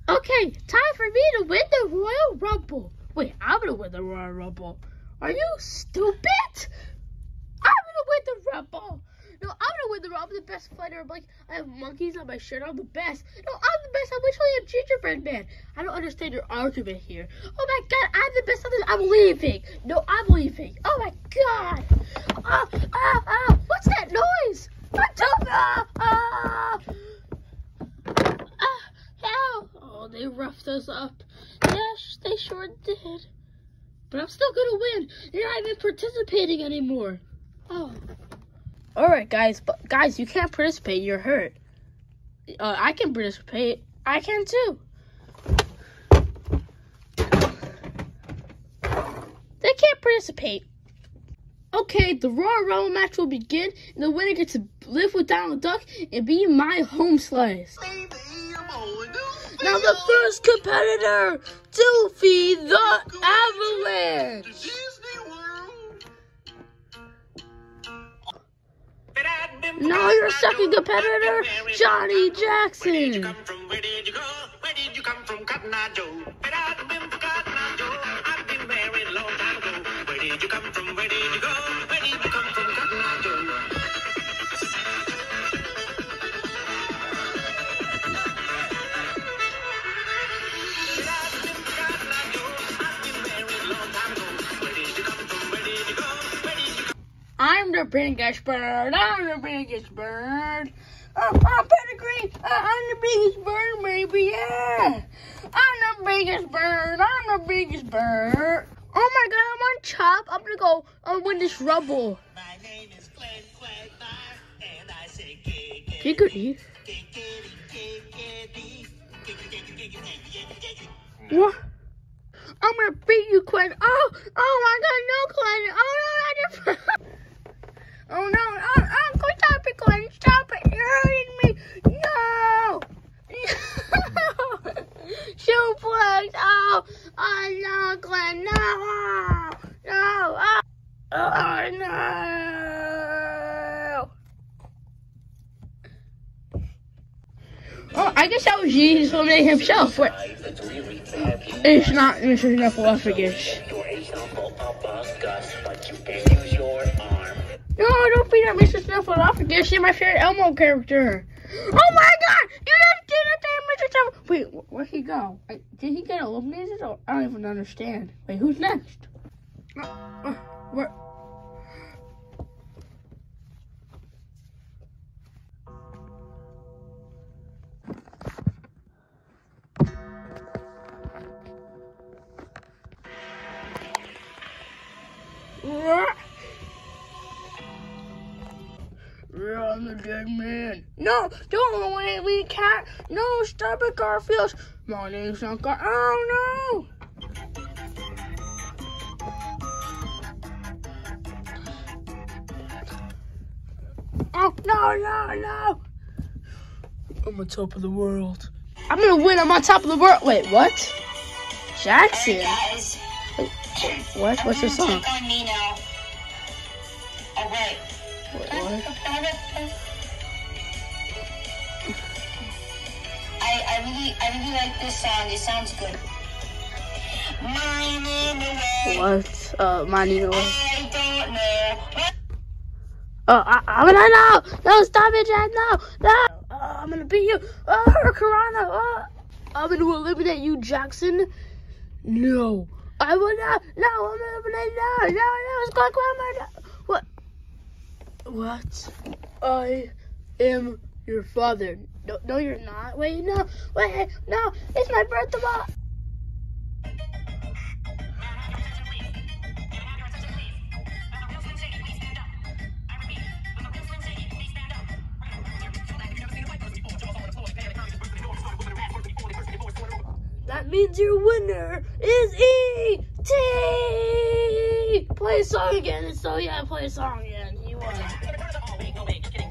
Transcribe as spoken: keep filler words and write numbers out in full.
Okay, time for me to win the Royal Rumble. Wait, I'm gonna win the Royal Rumble. Are you stupid? I'm gonna win the Rumble. No, I'm gonna win the Rumble. I'm the best fighter. I'm like, I have monkeys on my shirt. I'm the best. No, I'm the best. I'm literally a gingerbread man. I don't understand your argument here. Oh my God, I'm the best. I'm leaving. No, I'm leaving. Oh my God. Ah, ah, ah. What's that noise? What the? Ah, ah. Ah, hell. Oh, they roughed us up. Yes, they sure did. But I'm still gonna win. You're not even participating anymore. Oh. All right, guys. But guys, you can't participate. You're hurt. Uh, I can participate. I can too. They can't participate. Okay, the Royal Rumble match will begin, and the winner gets to live with Donald Duck and be my home slice. Now the first competitor, Doofy the Avalanche. Now your second competitor, Johnny Jackson. Where did you come from? Where did you go? Where did you come from, Cotton Eye Joe? But I've been for Cotton Eye Joe. I've been married a long time ago. Where did you come from? Where did you go? Where did you come from, Cotton Eye Joe? I'm the biggest bird. I'm the biggest bird. Oh, I'm pedigree. Uh, I'm the biggest bird, maybe. Yeah. I'm the biggest bird. I'm the biggest bird. Oh my God, I'm on top. I'm gonna go. I'm win this Rumble. My name is Glenn Quagmire, and I say giggity. What? I'm gonna beat you, Glenn. Oh, oh my God, no, Glenn. Oh no, I just. Oh no, oh, oh, stop it, Glenn, stop it, you're hurting me, no, no, suplex, oh, oh no, Glenn, no, no, oh, oh no. Oh, I guess that was Jesus eliminating himself, but it's not Mister Snuffleupagus. No, don't beat up Mister Snuffleupagus. You're my favorite Elmo character. Oh my God! You just did it there, Mister Snuffleupagus. Wait, where'd he go? Did he get eliminated? Or I don't even understand. Wait, who's next? Uh, uh, where? What? I'm the dead man. No, don't away, we can't. No, stop it, Garfield. My name's not Gar. Oh no! Oh no, no, no! I'm on top of the world. I'm gonna win. I'm on top of the world. Wait, what? Jackson. Hey guys. Wait, what? What's the song? Take on me now. All right. What? I, I really I really like this song. It sounds good. Mine in the way. What? Uh, mine in the way. I don't know. Oh, I, I'm gonna no, no, stop it, Jack, no, no. Uh, I'm gonna beat you. Oh, Hurricanrana. Oh, I'm gonna eliminate you, Jackson. No, I will not. No, I'm gonna eliminate no, no, no. It's going to What? What? I am your father. No, no, you're not. Wait, no, wait, no. It's my birthday. That means your winner is E T Play a song again. So yeah, play a song again. He won.